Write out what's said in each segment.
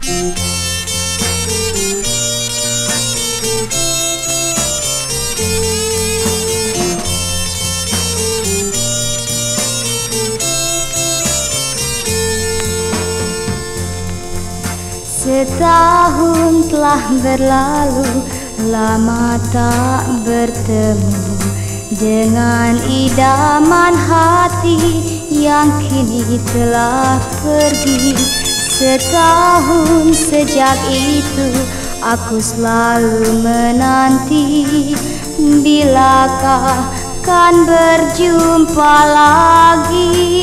Setahun telah berlalu, lama tak bertemu dengan idaman hati yang kini telah pergi. Setahun sejak itu aku selalu menanti, bilakah kan berjumpa lagi.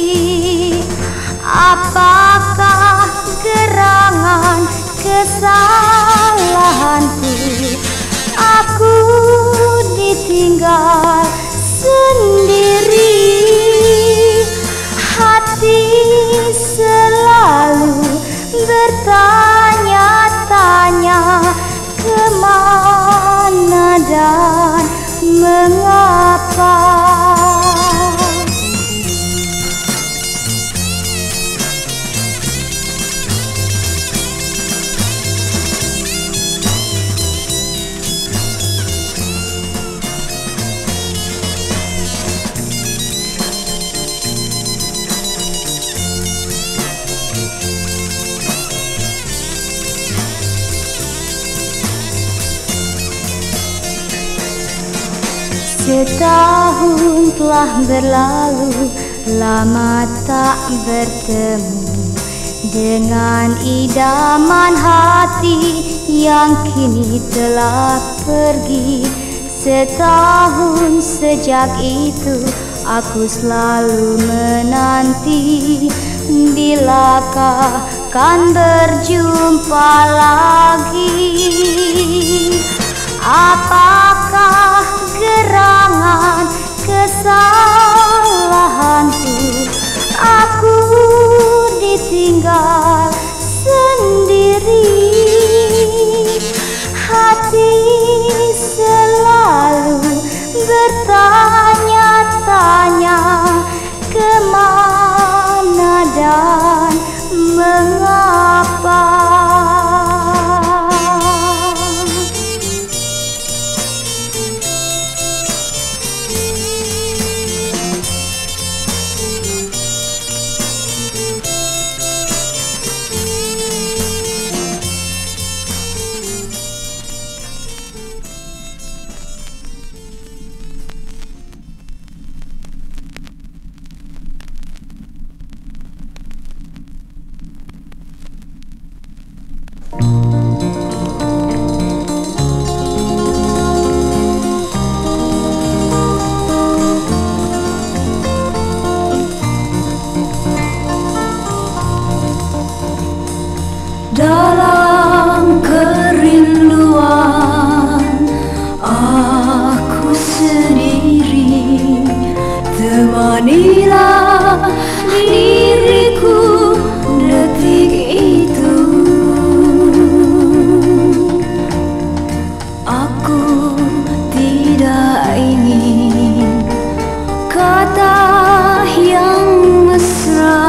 Apakah gerangan kesalahanku, aku ditinggal sendiri. Hati selalu bertanya-tanya, kemana dan mengapa. Setahun telah berlalu, lama tak bertemu dengan idaman hati yang kini telah pergi. Setahun sejak itu aku selalu menanti, bilakah kan berjumpa lagi. Apakah gerangan kesalahanku, aku ditinggal sendiri. Hati selalu bertanya-tanya, kemana dan mengapa. Dalam kerinduan aku sendiri, temanilah diriku detik itu. Aku tidak ingin kata yang mesra,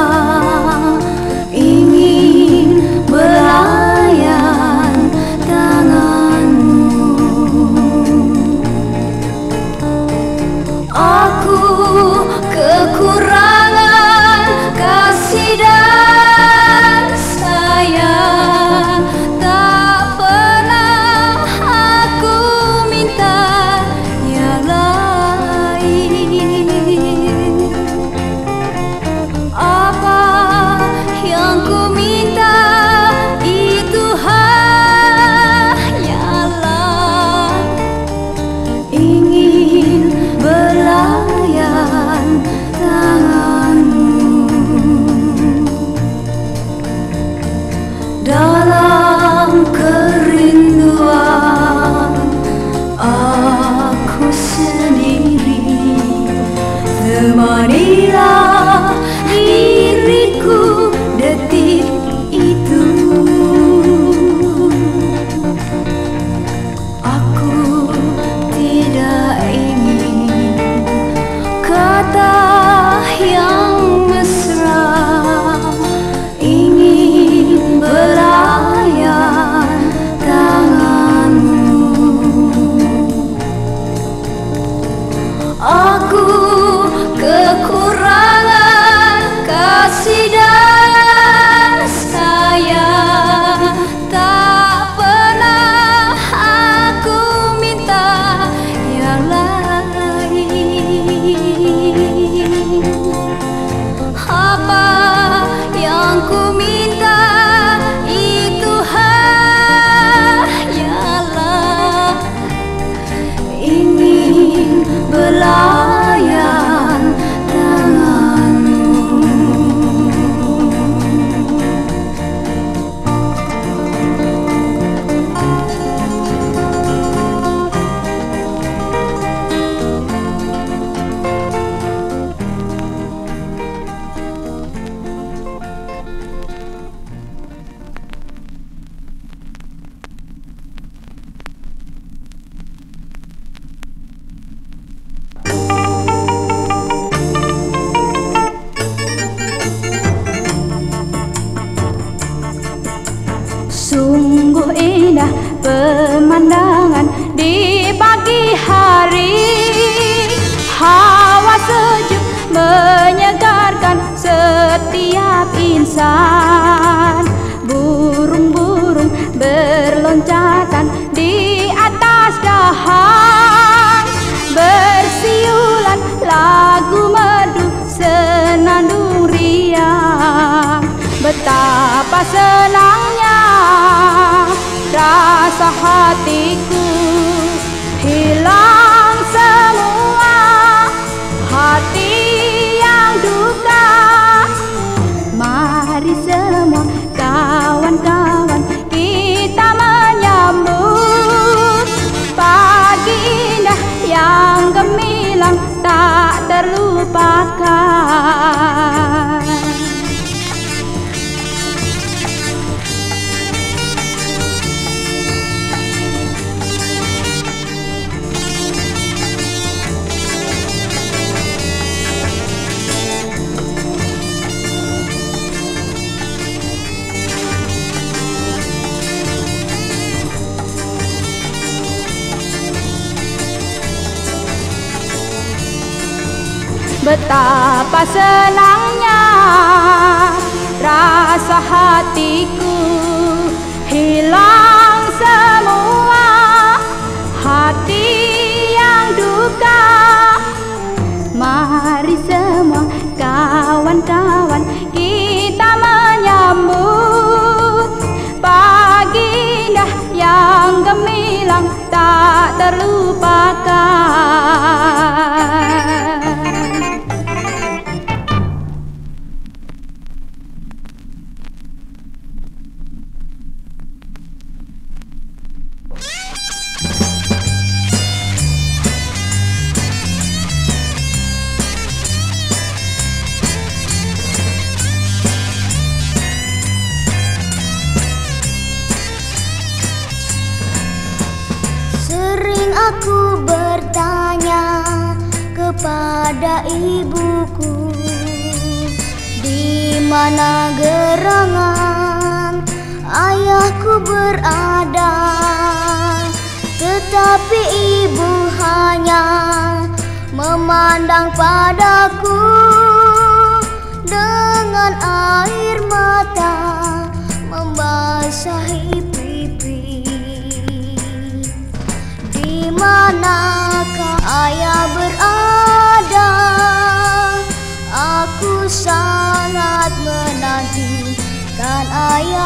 belayan tanganmu. Aku kekurangan kasih dan sayang, tak pernah aku minta yang lain. Apa yang ku minta itu hanyalah ingin belayan tanganmu. Dalam kerinduan aku sendiri, temanilah diriku detik itu. Aku tidak ingin kata yang mesra, ingin belayan Sungguh indah pemandangan di pagi hari. Hawa sejuk menyegarkan setiap insan. Burung-burung berloncatan di atas dahan. Bersiulan lagu merdu senandung riang. Betapa senangnya rasa hatiku, hilang semua hati yang duka. Mari semua kawan-kawan kita menyambut pagi indah yang gemilang tak terlupakan. Betapa senangnya rasa hatiku, hilang semua hati yang duka. Mari semua kawan-kawan kita menyambut pagi indah yang gemilang tak terlupakan. Aku bertanya kepada ibuku, di mana gerangan ayahku berada. Tetapi ibu hanya memandang padaku dengan air mata membasahi pipi. Di manakah ayah berada? Aku sangat menantikan ayah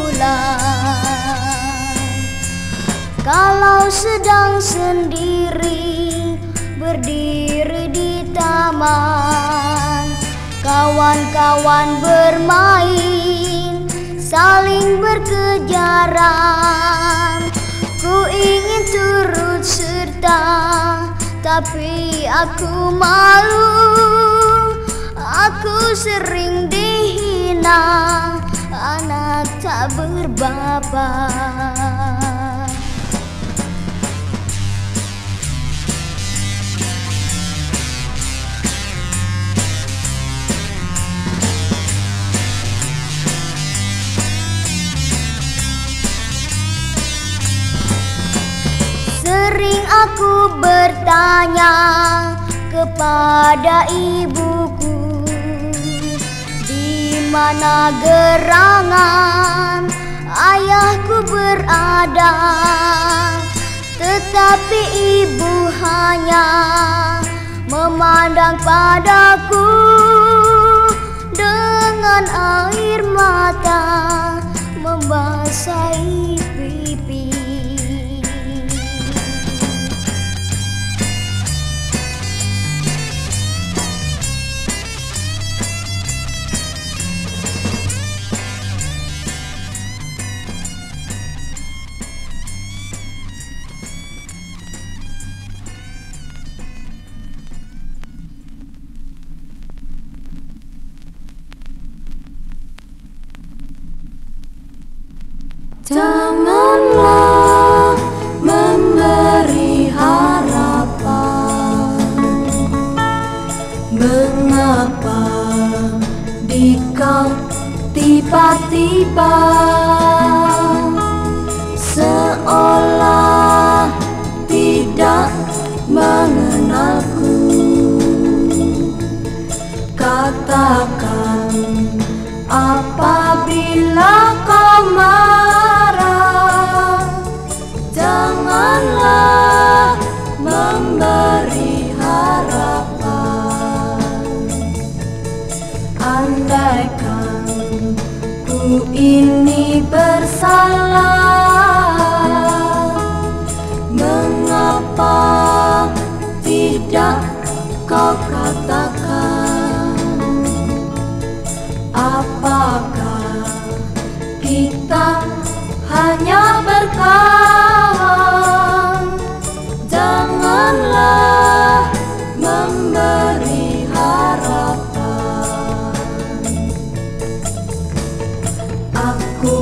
pulang. Kalau sedang sendiri berdiri di taman, kawan-kawan bermain saling berkejaran. Ku ingin turut serta, tapi aku malu. Aku sering dihina, anak tak berbapa. Sering aku bertanya kepada ibuku, di mana gerangan ayahku berada. Tetapi ibu hanya memandang padaku dengan air mata membasahi pipi. Janganlah memberi harapan. Mengapa di kau tiba-tiba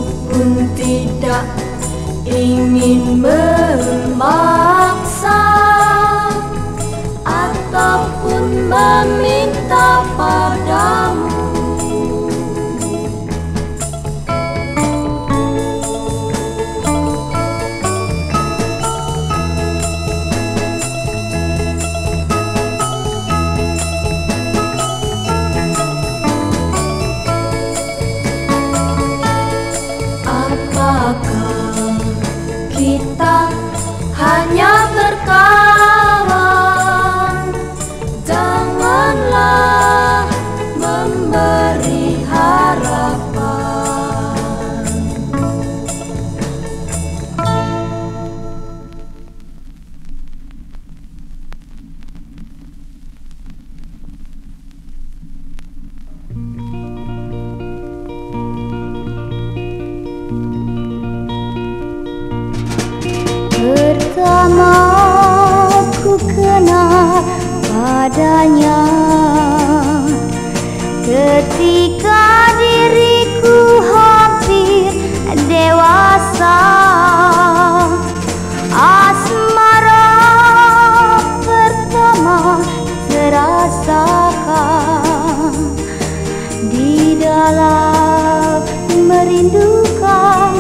pun tidak ingin memaksa ataupun meminta padamu. Apakah kita hanya berkawan? Janganlah memberi harapan. Pertama ku kenal padanya ketika diriku hampir dewasa. Asmara pertama terasakan di dalam merindukan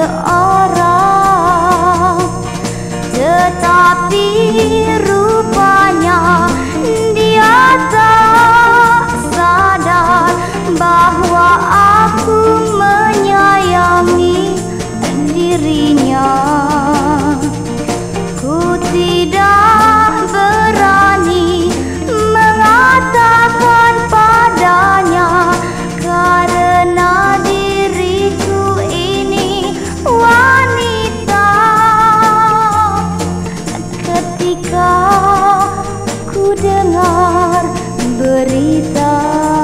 seorang. Tetapi rupanya dia tak sadar bahwa aku menyayangi dirinya. Ku tidak berani mengatakan padanya karena diriku ini wanita. Ketika ku dengar berita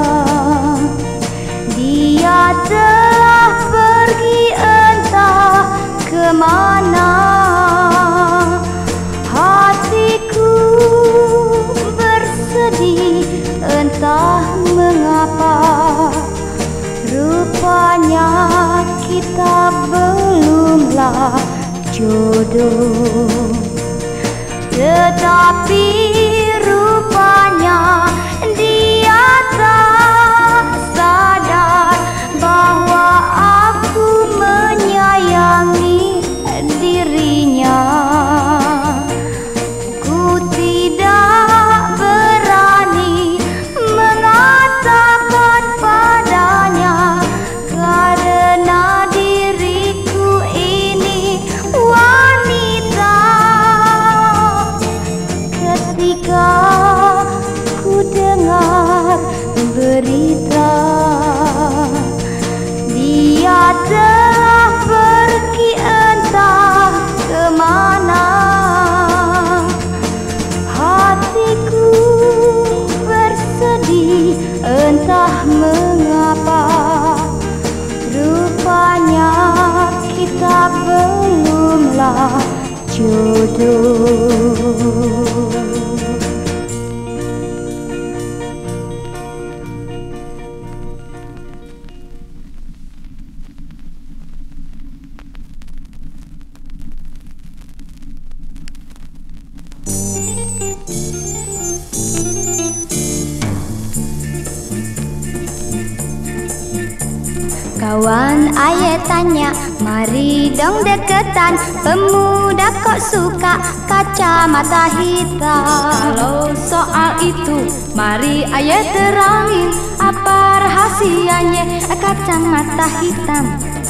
dia telah pergi entah kemana, hatiku bersedih entah mengapa. Rupanya kita belumlah jodoh. Tetapi rupanya dia tak sadar bahwa aku menyayangi dirinya. Ku tidak berani mengatakan padanya karena diriku ini wanita. Ketika ku dengar berita dia telah pergi entah kemana, hatiku bersedih entah mengapa. Rupanya kita belumlah jodoh. Kawan ayah tanya, mari dong deketan. Pemuda kok suka kacamata hitam? Kalau soal itu, mari ayah terangin apa rahasianya kacamata hitam.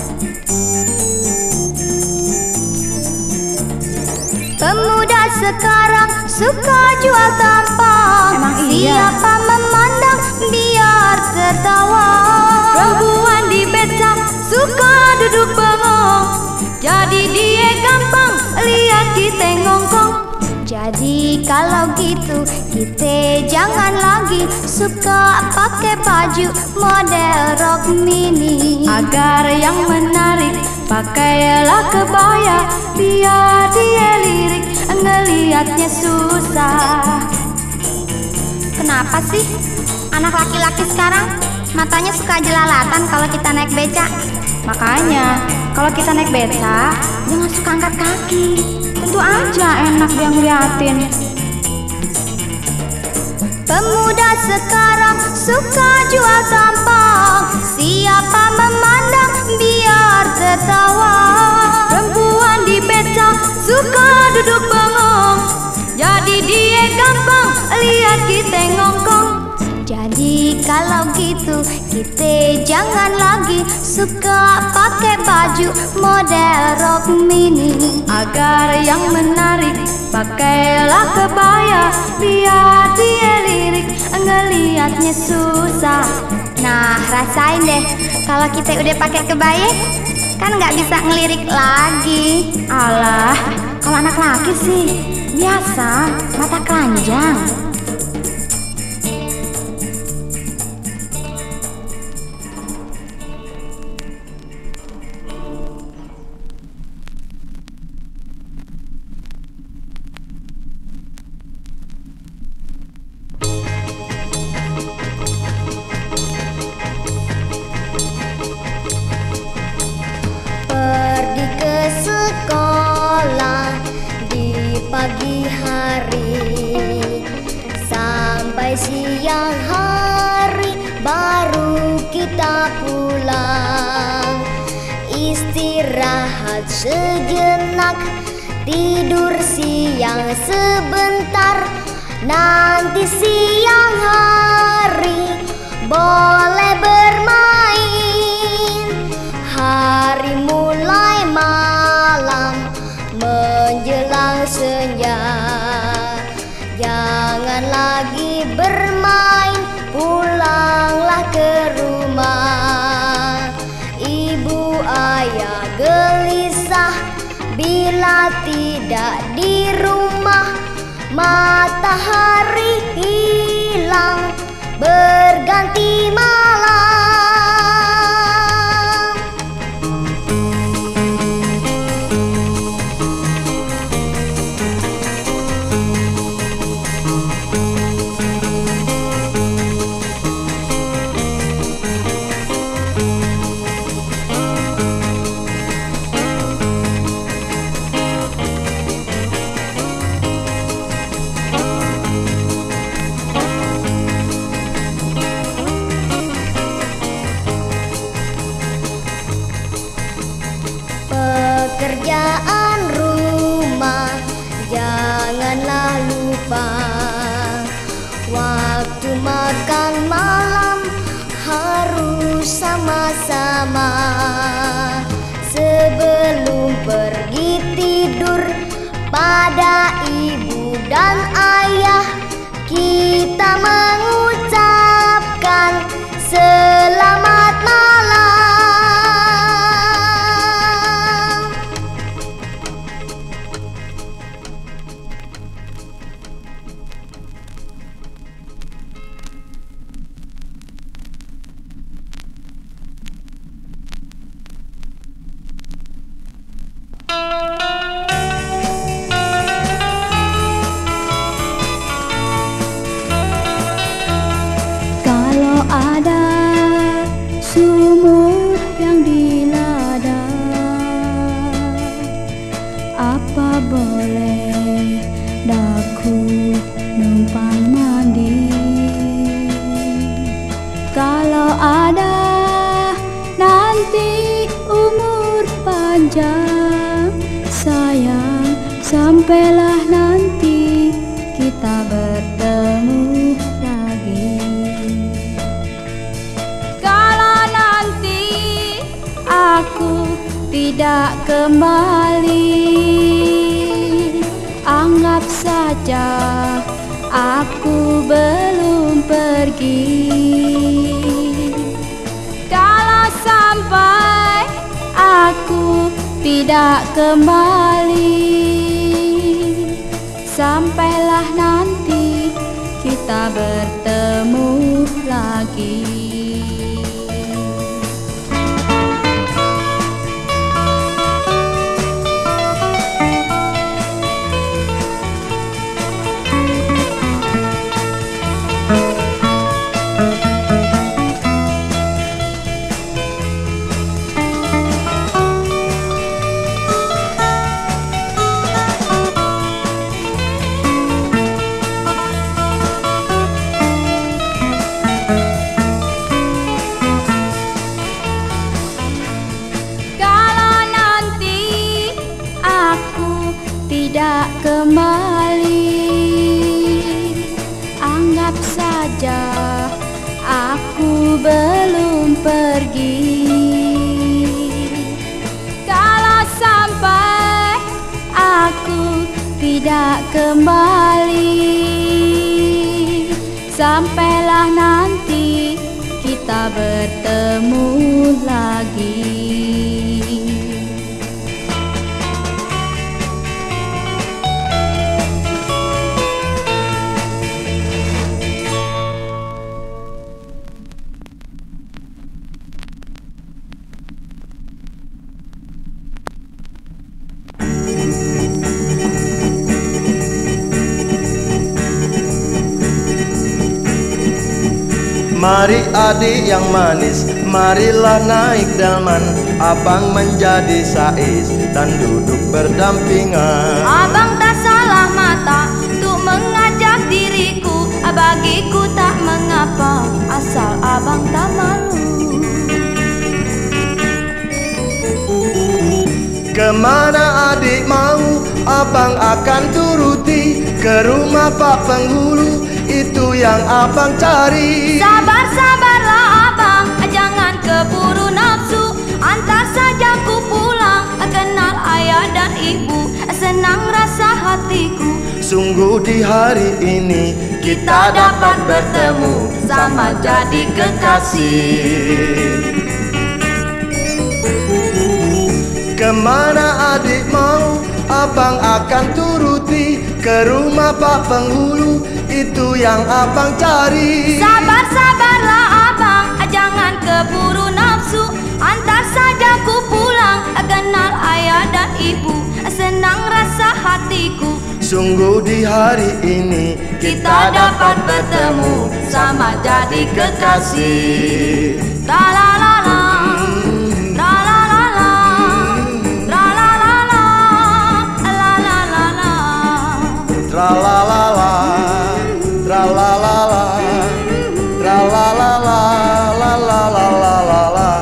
Pemuda sekarang suka jual tampang. Emang iya? Siapa memandang biar tertawa. Perempuan di beca suka duduk bengong, jadi dia gampang lihat kita ngongkong. Jadi kalau gitu kita jangan lagi suka pakai baju model rok mini. Agar yang menarik pakailah kebaya, biar dia lirik ngeliatnya susah. Kenapa sih anak laki-laki sekarang matanya suka jelalatan kalau kita naik beca? Makanya kalau kita naik beca jangan suka angkat kaki. Tentu aja enak dia ngeliatin. Pemuda sekarang suka jual tampang, siapa memandang biar tertawa. Perempuan di beca suka duduk bengong, jadi dia gampang lihat kita ngongkong. Jadi kalau gitu kita jangan lagi suka pakai baju model rok mini. Agar yang menarik pakailah kebaya, biar dia lirik ngeliatnya susah. Nah rasain deh kalau kita udah pakai kebaya kan nggak bisa ngelirik lagi. Alah, kalau anak laki sih biasa mata keranjang. Pergi ke sekolah di pagi hari, sampai siang hari baru kita pulang. Istirahat sejenak, tidur siang sebentar, nanti siang hari boleh bermain. Hari mulai malam menjelang senja, jangan lagi bermain, pulanglah ke rumah. Ibu ayah gelisah bila tidak di rumah. Matahari hilang berganti malam. Pekerjaan rumah janganlah lupa. Waktu makan malam harus sama-sama. Sebelum pergi tidur pada ibu dan ayah, kita mengucapkan selamat malam. Kalau ada sumur yang di ladang, apa boleh daku numpang mandi? Kalau ada nanti umur panjang, sayang sampailah nanti kita bertemu lagi. Kalau nanti aku tidak kembali, anggap saja aku belum pergi. Kalau sampai aku tidak kembali, sampailah nanti kita bertemu lagi. sampai aku tidak kembali. Sampailah nanti kita bertemu lagi. Mari adik yang manis, marilah naik delman. Abang menjadi sais dan duduk berdampingan. Abang tak salah mata untuk mengajak diriku. Bagiku tak mengapa, asal abang tak malu. Kemana adik mau, abang akan turuti. Ke rumah Pak Penghulu, itu yang abang cari. Sabar-sabarlah abang, jangan keburu nafsu. Antar saja ku pulang, kenal ayah dan ibu. Senang rasa hatiku, Sungguh di hari ini kita dapat bertemu, sama jadi kekasih. Kemana adik mau, abang akan turuti. Ke rumah Pak Penghulu, itu yang abang cari. sabar-sabarlah abang, jangan keburu nafsu. Antar saja ku pulang, kenal ayah dan ibu. Senang rasa hatiku, Sungguh di hari ini kita dapat bertemu, sama jadi kekasih. la la la la. Tra-la-la-la, tra-la-la-la, tra-la-la-la, la-la-la-la-la-la.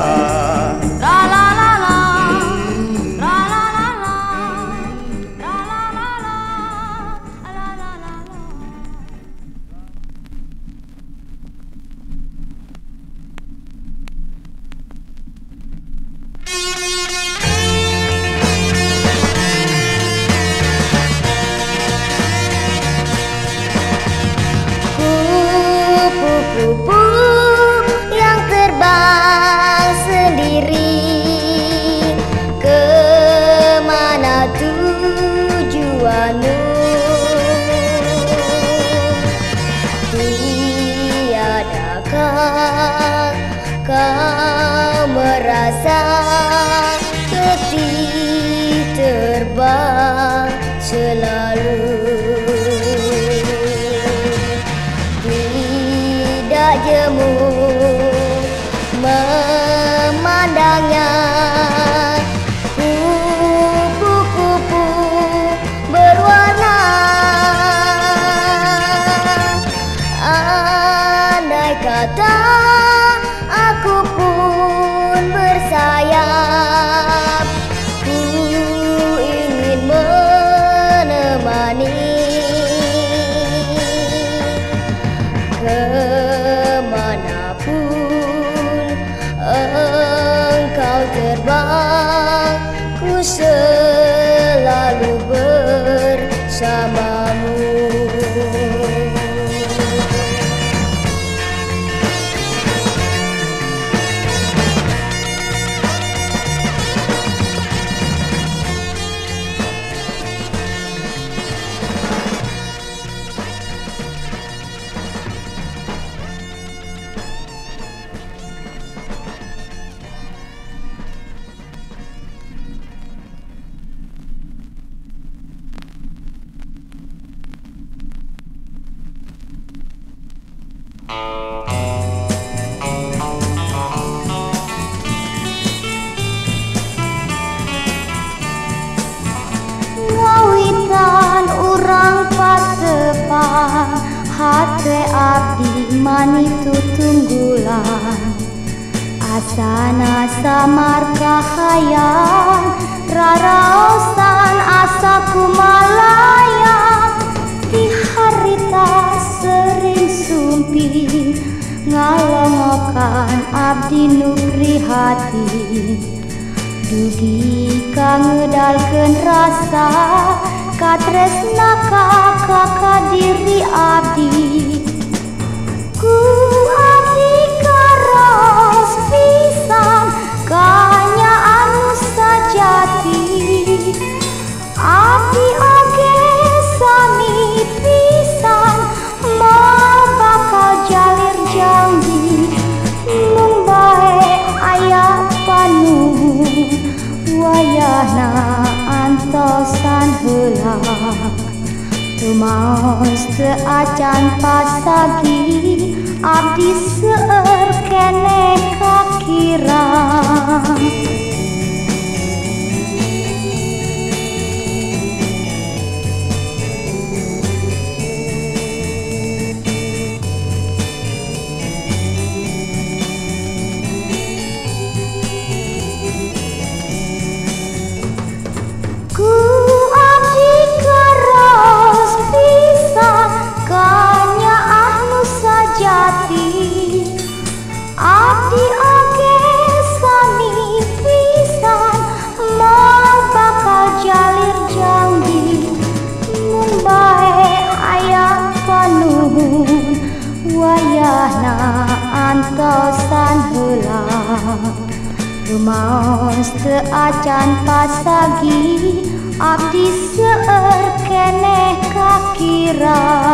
Kupu-kupu yang terbang sendiri, kemana tujuanmu? Tiadakah kau merasa letih terbang selalu? Tidak jemu memandangnya, kupu-kupu berwarna. Andai kata aku pun bersayap, ku ingin menemani. Kemanapun engkau terbang, ku selalu bersamamu. Ngawitan urang pasepang, hate abdi manitu tunggulan. Asana samar kahayang, raraosan asaku malayang. Di harita sering sumping, ngalongokan abdi nu prihati. Dugi ngedalkeun rasa katresna ka diri abdi. Ku abdi karos pisan kanya anu sajati. Abdi oge sami pisan moal bakal jalir janji. Mun bae aya panu wayahna antosan heula. Rumaos teu acan pasagi abdi seueur keneh kakirang. Abdi oge sami pisan moal bakal jalir janji. Mun bae aya panuhun wayahna antosan heula. Rumaos teu acan pasagi abdi seueur keneh kakira.